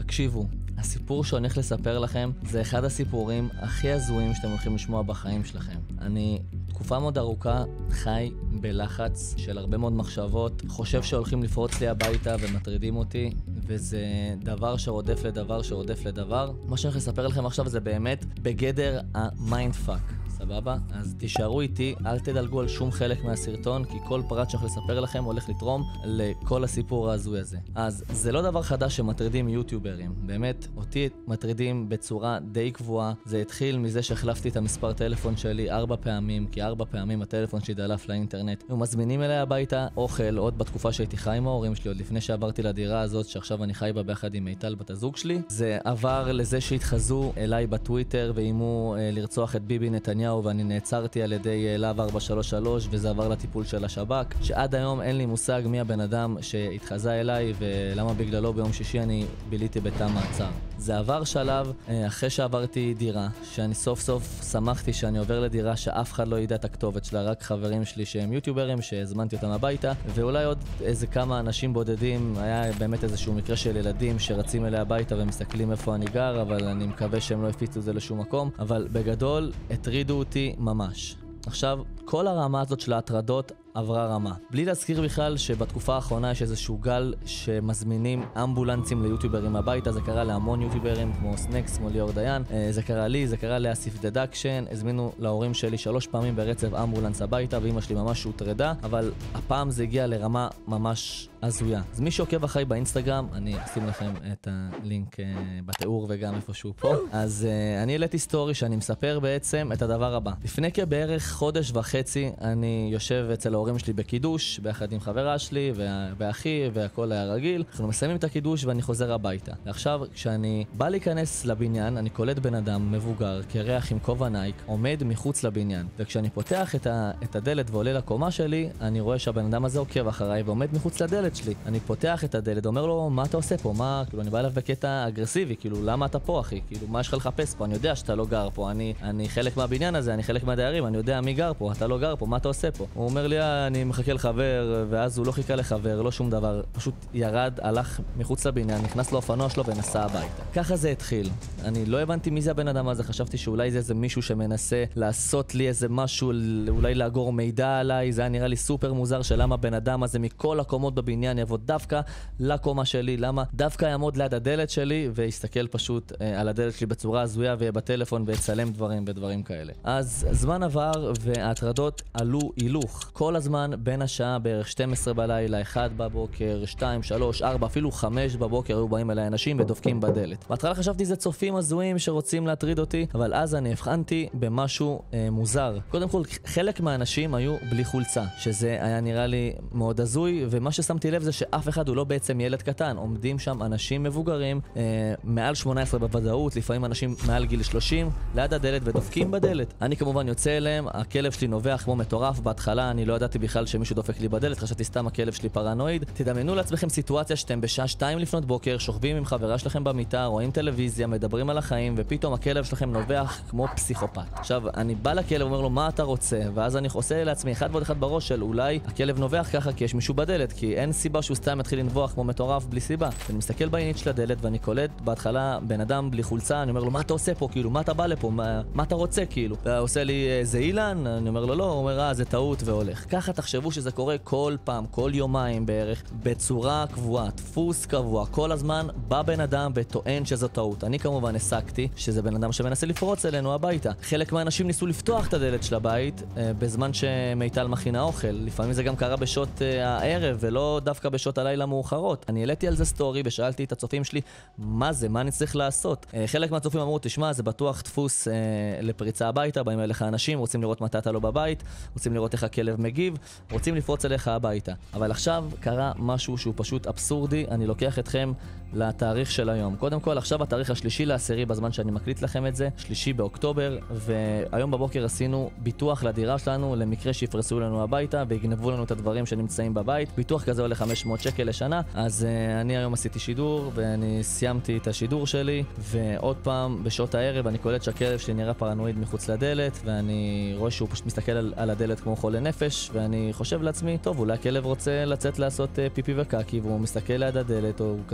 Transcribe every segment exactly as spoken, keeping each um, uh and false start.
תקשיבו, הסיפור שאני הולך לספר לכם זה אחד הסיפורים הכי הזויים שאתם הולכים לשמוע בחיים שלכם. אני תקופה מאוד ארוכה חי בלחץ של הרבה מאוד מחשבות, חושב שהולכים לפרוץ לי הביתה ומטרידים אותי, וזה דבר שרודף לדבר שרודף לדבר. מה שאני הולך לספר לכם עכשיו זה באמת בגדר המיינד פאק. סבבה? אז תישארו איתי, אל תדלגו על שום חלק מהסרטון, כי כל פרט שאני הולך לספר לכם הולך לתרום לכל הסיפור ההזוי הזה. אז זה לא דבר חדש שמטרידים יוטיוברים. באמת, אותי מטרידים בצורה די קבועה. זה התחיל מזה שהחלפתי את המספר טלפון שלי ארבע פעמים, כי ארבע פעמים הטלפון שלי דלף לאינטרנט. הם מזמינים אליי הביתה אוכל, עוד בתקופה שהייתי חי עם ההורים שלי, עוד לפני שעברתי לדירה הזאת, שעכשיו אני חי בה ביחד עם מיטל בת הזוג שלי. זה עבר לזה שהתחזו אליי בטוויטר ואיימו אה, לרצוח את ביבי נתניהו, ואני נעצרתי על ידי להב ארבע שלוש שלוש, וזה עבר לטיפול של השב"כ, שעד היום אין לי מושג מי הבן אדם שהתחזה אליי ולמה בגללו ביום שישי אני ביליתי בתא מעצר. זה עבר שלב אחרי שעברתי דירה, שאני סוף סוף שמחתי שאני עובר לדירה שאף אחד לא ידע את הכתובת שלה, רק חברים שלי שהם יוטיוברים שהזמנתי אותם הביתה, ואולי עוד איזה כמה אנשים בודדים. היה באמת איזשהו מקרה של ילדים שרצים אליה הביתה ומסתכלים איפה אני גר, אבל אני מקווה שהם לא הפיצו זה לשום מקום. אבל בגדול הטרידו אותי ממש. עכשיו, כל הרמה הזאת של ההטרדות עברה רמה. בלי להזכיר בכלל שבתקופה האחרונה יש איזשהו גל שמזמינים אמבולנסים ליוטיוברים הביתה. זה קרה להמון יוטיוברים כמו סנקס, כמו ליאור דיין. זה קרה לי, זה קרה לאסיף דדקשן. הזמינו להורים שלי שלוש פעמים ברצף אמבולנס הביתה, ואמא שלי ממש הוטרדה, אבל הפעם זה הגיע לרמה ממש הזויה. אז מי שעוקב אחרי באינסטגרם, אני אשים לכם את הלינק בתיאור וגם איפשהו פה. אז אני העליתי סטורי שאני מספר בעצם את הדבר הבא. לפני כבערך חודש וחצי אני יושב אצל ההורים שלי בקידוש, ביחד עם חברה שלי ואחי, והכל היה רגיל. אנחנו מסיימים את הקידוש ואני חוזר הביתה. ועכשיו, כשאני בא להיכנס לבניין, אני קולט בן אדם מבוגר, קרח עם כובע נייק, עומד מחוץ לבניין. וכשאני פותח את, ה- את הדלת ועולה לקומה שלי, אני רואה שהבן אדם הזה עוקב אחריי ועומד מחוץ לדלת שלי. אני פותח את הדלת, אומר לו, מה אתה עושה פה? מה? כאילו, אני בא אליו בקטע אגרסיבי, כאילו, למה אתה פה, אחי? כאילו, מה יש לך לחפש פה? אני יודע שאתה לא גר פה. אני, אני חלק מהבניין הזה, אני חלק מהדיירים, אני יודע מי גר פה, אתה לא גר פה, מה אתה עושה פה? הוא אומר לי, אני מחכה לחבר, ואז הוא לא חיכה לחבר, לא שום דבר, פשוט ירד, הלך מחוץ לבניין, נכנס לאופנוע שלו ונסע הביתה. ככה זה התחיל. אני לא הבנתי מי זה הבן אדם הזה, חשבתי שאולי זה איזה מישהו שמנסה לעשות לי איזה משהו, אולי לאגור מידע עליי. זה היה נראה לי סופר מוזר שלמה בן אדם הזה מכל הקומות בבניין יבוא דווקא לקומה שלי, למה דווקא יעמוד ליד הדלת שלי ויסתכל פשוט אה, על הדלת שלי בצורה הזויה ויהיה בטלפון ויצלם דברים בדברים כאלה. אז זמן עבר וההטרדות עלו הילוך. כל הזמן בין השעה בערך שתים עשרה בלילה, אחת בבוקר, שתיים, שלוש, ארבע, אפילו חמש בבוקר היו באים אליי אנשים ודופקים בדלת. בהתחלה חשבתי זה צופים הזויים שרוצים להטריד אותי, אבל אז אני הבחנתי במשהו אה, מוזר. קודם כל, חלק מהאנשים היו בלי חולצה, שזה היה נראה לי מאוד הזוי, ומה ששמתי לב זה שאף אחד הוא לא בעצם ילד קטן. עומדים שם אנשים מבוגרים, אה, מעל שמונה עשרה בוודאות, לפעמים אנשים מעל גיל שלושים, ליד הדלת ודופקים בדלת. אני כמובן יוצא אליהם, הכלב שלי נובח כמו מטורף. בהתחלה אני לא ידעתי בכלל שמישהו דופק לי בדלת, חשבתי סתם הכלב שלי פרנואיד. תדמיינו לעצמכם סיטואציה שאתם בשעה שתיים לפנות בוקר, שוכבים עם חברה שלכם במיטה, רואים טלוויזיה, מדברים על החיים, ופתאום הכלב שלכם נובח כמו פסיכופת. עכשיו, אני בא לכלב ואומר לו, מה אתה רוצה? ואז אני עושה לעצמי אחד ועוד אחד בראש של אולי הכלב נובח ככה כי יש מישהו בדלת, כי אין סיבה שהוא סתם מתחיל לנבוח כמו מטורף בלי סיבה. אני מסתכל בעינית של הדלת ואני קולט בהתחלה בן אדם בלי חולצה. אני אומר לו, מה אתה עושה פה? כאילו, מה אתה בא לפה? מה, מה אתה רוצה? כאילו, הוא עושה לי, זה אילן? אני אומר לו, לא. הוא אומר, אה, זה טעות, והולך. ככה תחשבו שזה קורה כל פעם, כל יומיים בערך, בצורה קבועה, דפוס קבוע. כל הזמן בא בן אדם וטוען שזו טעות. אני כמובן הסקתי שזה בן אדם שמנסה לפרוץ אלינו הביתה. חלק מהאנשים ניסו לפתוח את הדלת של הבית אה, בזמן שמיטל מכינה אוכל. לפעמים זה גם קרה בשעות אה, הערב ולא דווקא בשעות הלילה מאוחרות. אני העליתי על זה סטורי ושאלתי את הצופים שלי, מה זה? מה אני צריך לעשות? אה, חלק מהצופים אמרו, תשמע, זה בטוח דפוס אה, לפריצה הביתה, באים אליך אנשים, רוצים לראות מתי אתה לא בבית, רוצים לראות איך הכלב מגיב, רוצים לפרוץ אליך הביתה. אבל עכשיו קרה משהו שהוא פשוט אבסורדי. אני לוקח אתכם לתאריך של היום. קודם כל, עכשיו התאריך השלישי לעשירי בזמן שאני מקליט לכם את זה, שלישי באוקטובר, והיום בבוקר עשינו ביטוח לדירה שלנו למקרה שיפרסו לנו הביתה ויגנבו לנו את הדברים שנמצאים בבית. ביטוח כזה עולה חמש מאות שקל לשנה. אז uh, אני היום עשיתי שידור ואני סיימתי את השידור שלי, ועוד פעם בשעות הערב אני קולט שהכלב שלי נראה פרנואיד מחוץ לדלת, ואני רואה שהוא פשוט מסתכל על, על הדלת כמו חולה נפש, ואני חושב לעצמי, טוב, אולי הכלב רוצה לצאת לעשות uh, פיפי וקקי, והוא מסתכל ליד הדלת, או הוא כזה יושב ליד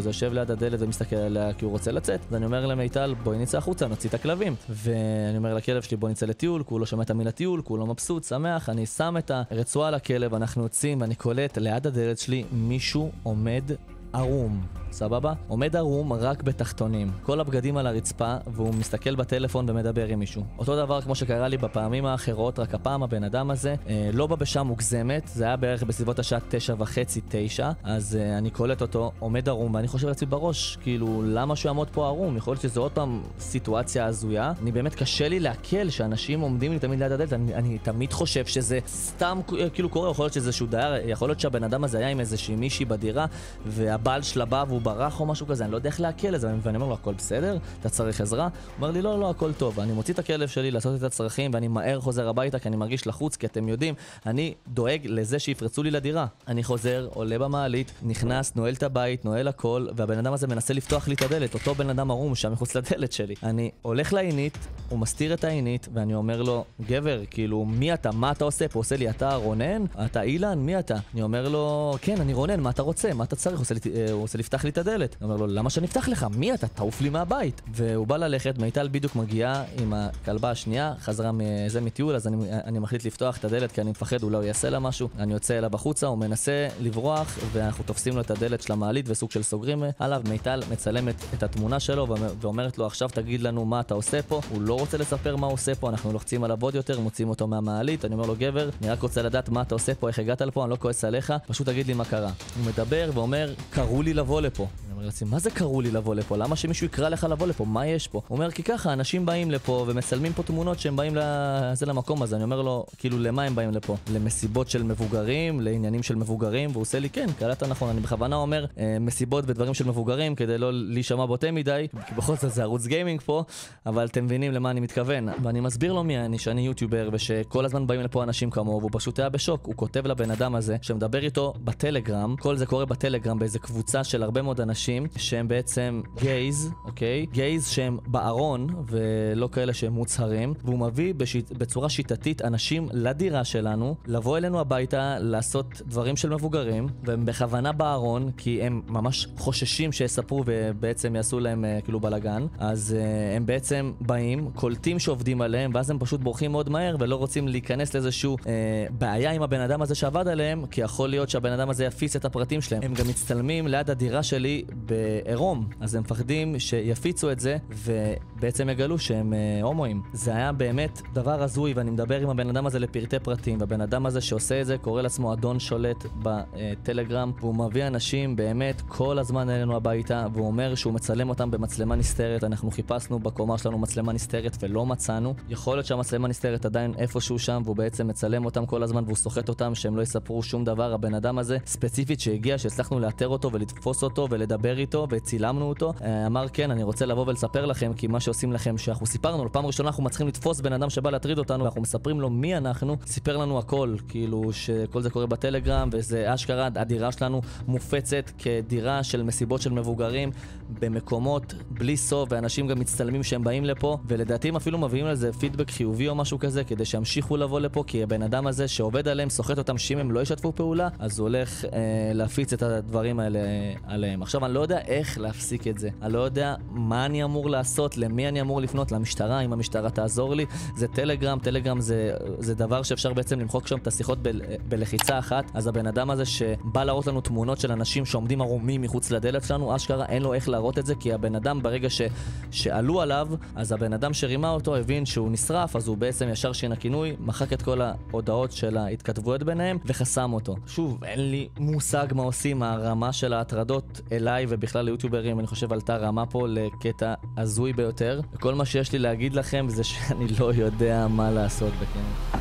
ליד הדלת ומסתכל עליה כי הוא רוצה לצאת. אז אני אומר למיטל, בואי נצא החוצה, נוציא את הכלבים. ואני אומר לכלב שלי, בוא נצא לטיול, כי הוא לא שומע את המילה טיול, כי הוא לא מבסוט, שמח. אני שם את הרצועה לכלב, אנחנו יוצאים ואני קולט ליד הדלת שלי מישהו עומד ערום, סבבה? עומד ערום רק בתחתונים, כל הבגדים על הרצפה, והוא מסתכל בטלפון ומדבר עם מישהו. אותו דבר כמו שקרה לי בפעמים האחרות, רק הפעם הבן אדם הזה אה, לא בא בשעה מוגזמת, זה היה בערך בסביבות השעה תשע וחצי, תשע, אז אה, אני קולט אותו עומד ערום, ואני חושב לעצמי בראש, כאילו, למה שהוא יעמוד פה ערום? יכול להיות שזו עוד פעם סיטואציה הזויה. אני באמת קשה לי להקל שאנשים עומדים לי תמיד ליד הדלת, אני, אני תמיד חושב שזה סתם כאילו קורה, יכול להיות שזה שהוא דייר, יכול להיות שהבן אדם הזה היה עם איזושהי מישהי בדירה, והבעל שלה בא והוא ברח או משהו כזה, אני לא יודע איך להקל את זה, ואני אומר לו, הכל בסדר? אתה צריך עזרה? הוא אומר לי, לא, לא, הכל טוב. אני מוציא את הכלב שלי לעשות את הצרכים, ואני מהר חוזר הביתה, כי אני מרגיש לחוץ, כי אתם יודעים, אני דואג לזה שיפרצו לי לדירה. אני חוזר, עולה במעלית, נכנס, נועל את הבית, נועל הכל, והבן אדם הזה מנסה לפתוח לי את הדלת, אותו בן אדם ערום שם מחוץ לדלת שלי. אני הולך לעינית, הוא מסתיר את העינית, ואני אומר לו, גבר, כאילו, מי אתה? מה אתה עושה פה? עושה לי, אתה רונן? אתה אילן? מי אתה? אני אומר לו, כן, אני רונן, מה אתה רוצה? מה אתה צריך? עושה לי, הוא עושה לפתח לי את הדלת. אני אומר לו, למה שאני אפתח לך? מי אתה? תעוף לי מהבית. והוא בא ללכת, מיטל בדיוק מגיעה עם הכלבה השנייה, חזרה מזה מטיול, אז אני, אני מחליט לפתוח את הדלת, כי אני מפחד, אולי הוא יעשה לה משהו. אני יוצא אליו בחוצה, הוא מנסה לברוח, ואנחנו תופסים לו את הדלת של המעלית וסוג של סוגרים עליו. מיטל מצלמת את התמונה שלו ואומרת לו, עכשיו תגיד לנו מה אתה עושה פה. הוא לא רוצה לספר מה הוא עושה פה, אנחנו לוחצים עליו עוד יותר, מוצאים אותו מהמעלית. אני אומר לו, גבר, אני רק רוצה לדעת מה אתה עושה פה, איך הגעת לפה, אני לא כועס עליך, פשוט תגיד לי מה קרה. הוא מדבר ואומר, קראו לי לבוא לפה. אני אומר לעצמי, מה זה קראו לי לבוא לפה? למה שמישהו יקרא לך לבוא לפה? מה יש פה? הוא אומר, כי ככה, אנשים באים לפה ומצלמים פה תמונות שהם באים לזה למקום הזה. אני אומר לו, כאילו, למה הם באים לפה? למסיבות של מבוגרים, לעניינים של מבוגרים, והוא עושה לי, כן, קלטת נכון. אני בכוונה אומר, אה, מסיבות ודברים של מבוגרים, כדי לא להישמע בוטה מדי, כי בכל זאת זה ערוץ גיימינג פה, אבל אתם מבינים למה אני מתכוון. ואני מסביר לו מי אני, שאני יוטיובר, ושכל הזמן באים לפה אנשים כמוהו, והוא פשוט היה בשוק. הוא כותב לבן אדם הזה, שמדבר איתו בטלגרם, כל זה קורה בטלגרם, באיזה קבוצה של הרבה מאוד אנשים, שהם בעצם גייז, אוקיי? גייז שהם בארון, ולא כאלה שהם מוצהרים, והוא מביא בשיט, בצורה שיטתית אנשים לדירה שלנו, לבוא אלינו הביתה, לעשות דברים של מבוגרים, והם בכוונה בארון, כי הם ממש חוששים שיספרו ובעצם יעשו להם כאילו בלגן. אז uh, הם בעצם באים, קולטים שעובדים עליהם, ואז הם פשוט בורחים מאוד מהר, ולא רוצים להיכנס לאיזשהו uh, בעיה עם הבן אדם הזה שעבד עליהם, כי יכול להיות שהבן אדם הזה יפיץ את הפרטים שלהם. הם גם מצטלמים ליד הדירה שלי בעירום, אז הם מפחדים שיפיצו את זה, ובעצם יגלו שהם uh, הומואים. זה היה באמת דבר הזוי, ואני מדבר עם הבן אדם הזה לפרטי פרטים, והבן אדם הזה שעושה את זה קורא לעצמו אדון שולט בטלגרם, והוא מביא אנשים באמת כל הזמן אלינו הביתה, והוא אומר שהוא מצלם אותם במצלמה נסתרת. אנחנו חיפשנו בקומה שלנו מצלמה נסתרת ולא מצאנו. יכול להיות שהמצלמה נסתרת עדיין איפשהו שם, והוא בעצם מצלם אותם כל הזמן והוא סוחט אותם שהם לא יספרו שום דבר. הבן אדם הזה ספציפית שהגיע, שהצלחנו לאתר אותו ולתפוס אותו ולדבר איתו וצילמנו אותו, אמר כן, אני רוצה לבוא ולספר לכם, כי מה שעושים לכם, שאנחנו סיפרנו, לפעם ראשונה אנחנו מצליחים לתפוס בן אדם שבא להטריד אותנו, ואנחנו מספרים לו מי אנחנו, סיפר לנו הכל, כאילו שכל זה קורה בטלגרם, וזה אשכרה, הדירה שלנו מופצת כדירה של מסיבות של מבוגרים במקומות בלי סוף, ואנשים גם מצטלמים שהם באים לפה, ולדעתי הם אפילו מביאים לזה פידבק חיובי או משהו כזה, כדי שימשיכו לבוא לפה, כי הבן אדם הזה שעובד עליהם, סוחט אותם שאם הם לא ישתפו פעולה, אז הוא הולך אה, להפיץ את הדברים האלה אה, עליהם. עכשיו אני לא יודע איך להפסיק את זה, אני לא יודע מה אני אמור לעשות, למי אני אמור לפנות, למשטרה, אם המשטרה תעזור לי. זה טלגרם, טלגרם זה, זה דבר שאפשר בעצם למחוק שם את השיחות ב, בלחיצה אחת. אז הבן אדם הזה שבא להראות לנו תמונות של אנשים שעומדים ערומים מחוץ לדלת שלנו, אשכרה אין לו איך להראות את זה, כי הבן אדם ברגע ש, שעלו עליו, אז הבן אדם שרימה אותו הבין שהוא נשרף, אז הוא בעצם ישר שין הכינוי, מחק את כל ההודעות של ההתכתבויות ביניהם וחסם אותו. שוב, אין לי מושג מה עושים, הרמה של ההטרדות אליי ובכלל ליוטיוברים, אני חושב עלתה רמה פה לקטע הזוי ביותר. וכל מה שיש לי להגיד לכם זה שאני לא יודע מה לעשות בכן.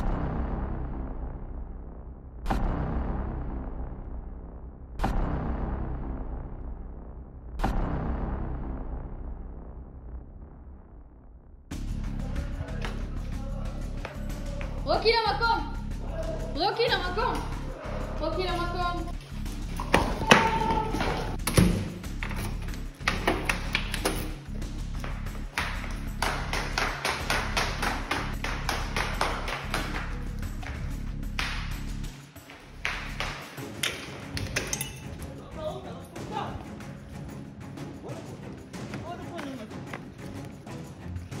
רוקי למקום! רוקי למקום! רוקי למקום!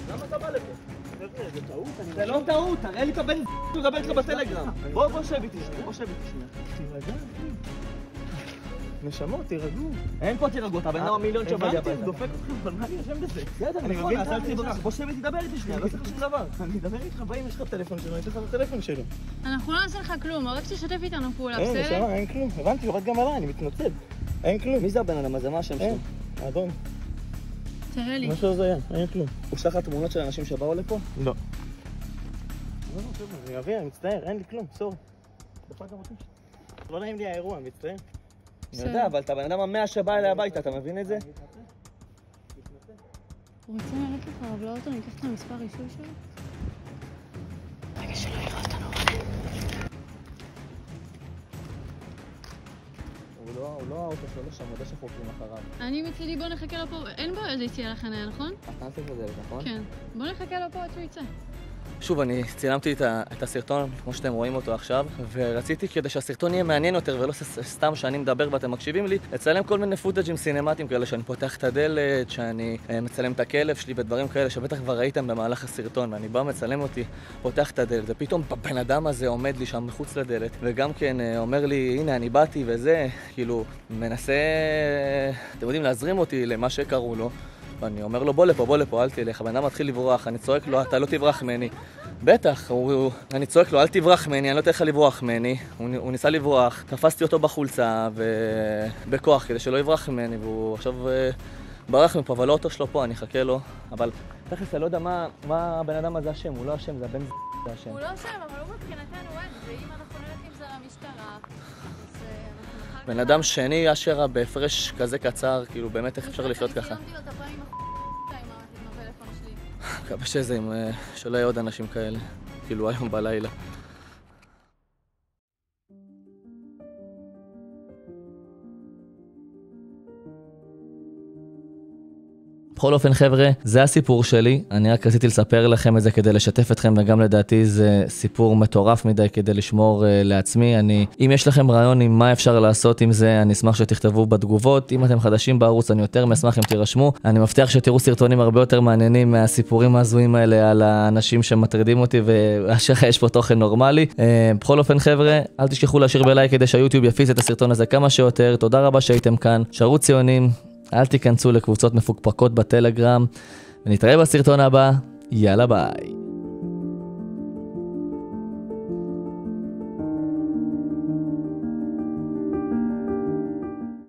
למה אתה בא לפה? זה טעות? זה לא טעות, תראה לי את הבן הוא מדבר איתך בטלגרם. בוא, בוא שב איתי שנייה, בוא שב איתי שנייה. תירגע, נשמות, תירגעו. אין פה תירגעו, אתה בן אדם מיליון שבא לי הביתה. דופק אותך, אבל מה אני אשם בזה? אני מבין את זה. בוא שב איתי, דבר איתי שנייה, לא צריך שום דבר. אני אדבר איתך, בא אם יש לך טלפון שלו, אני אתן לך את הטלפון שלו. אנחנו לא נעשה לך כלום, רק שתשתף איתנו פעולה, בסדר? אין, נשמה, אין כלום. הבנתי, יורד גם עליי, אני מתנצל. אין כלום. מי זה הבן אדם הזה? מה השם שלו? אדון. תראה לי. משהו הזיה, אין כלום. הוא שלח תמונות של אנשים שבאו לפה? לא. אני אביא, אני מצטער, אין לי כלום, סור. דפק גם אותי. לא נעים לי האירוע, אני מצטער. אני יודע, אבל אתה בן אדם המאה שבא אליי הביתה, אתה מבין את זה? הוא רוצה לראות לך, אבל לא אותו, אני אקח את המספר רישוי שלו. רגע שלא יראה אותנו. הוא לא האוטו שלו שם, יודע שחוקרים אחריו. אני מצידי בוא נחכה לו פה, אין בו איזה יציאה לחניה, נכון? אתה נצא בדלת, נכון? כן. בוא נחכה לו פה עד שהוא יצא. שוב, אני צילמתי את, ה, את הסרטון, כמו שאתם רואים אותו עכשיו, ורציתי כדי שהסרטון יהיה מעניין יותר ולא סתם שאני מדבר ואתם מקשיבים לי, לצלם כל מיני פוטאג'ים סינמטיים כאלה, שאני פותח את הדלת, שאני מצלם את הכלב שלי ודברים כאלה שבטח כבר ראיתם במהלך הסרטון, ואני בא מצלם אותי, פותח את הדלת, ופתאום הבן אדם הזה עומד לי שם מחוץ לדלת, וגם כן אומר לי, הנה אני באתי וזה, כאילו, מנסה, אתם יודעים, להזרים אותי למה שקראו לו. ואני אומר לו, בוא לפה, בוא לפה, אל תלך. הבן אדם מתחיל לברוח, אני צועק לו, אתה לא תברח ממני. בטח, הוא, הוא, אני צועק לו, אל תברח ממני, אני לא תלך לברוח ממני. הוא, הוא ניסה לברוח, תפסתי אותו בחולצה ובכוח כדי שלא יברח ממני, והוא עכשיו ברח מפה, אבל לא אותו שלו פה, אני אחכה לו. אבל תכף, אני לא יודע מה, מה הבן אדם הזה אשם, הוא לא אשם, זה הבן זה אשם. הוא לא אשם, אבל הוא מבחינתנו אין, ואם אנחנו נלך עם זה למשטרה, אז... בן אדם שני אשרה בהפרש כזה קצר, כאילו באמת איך אפשר לחיות ככה. מקווה שזה, שלא יהיו עוד אנשים כאלה, כאילו היום בלילה. בכל אופן חבר'ה, זה הסיפור שלי, אני רק רציתי לספר לכם את זה כדי לשתף אתכם, וגם לדעתי זה סיפור מטורף מדי כדי לשמור uh, לעצמי. אני, אם יש לכם רעיון עם מה אפשר לעשות עם זה, אני אשמח שתכתבו בתגובות. אם אתם חדשים בערוץ, אני יותר מאשמח אם תירשמו. אני מבטיח שתראו סרטונים הרבה יותר מעניינים מהסיפורים ההזויים האלה על האנשים שמטרידים אותי, ואשר יש פה תוכן נורמלי. Uh, בכל אופן חבר'ה, אל תשכחו להשאיר בלייק כדי שהיוטיוב יפיץ את הסרטון הזה כמה שיותר. תודה רבה שהייתם כאן, שרו ציונים. אל תיכנסו לקבוצות מפוקפקות בטלגרם, ונתראה בסרטון הבא, יאללה ביי.